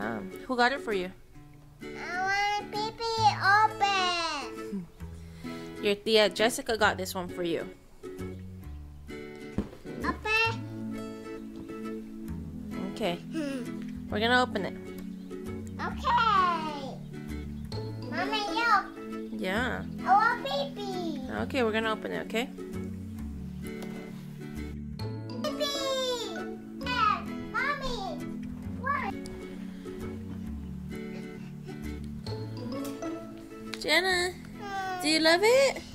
Who got it for you? I want pee-pee open. Your tia Jessica got this one for you. Open. Okay. We're gonna open it. Okay. Mommy, look. Yeah. I want pee-pee. Okay, we're gonna open it, okay? Pee-pee. Dad, Mommy. What? Jenna, do you love it?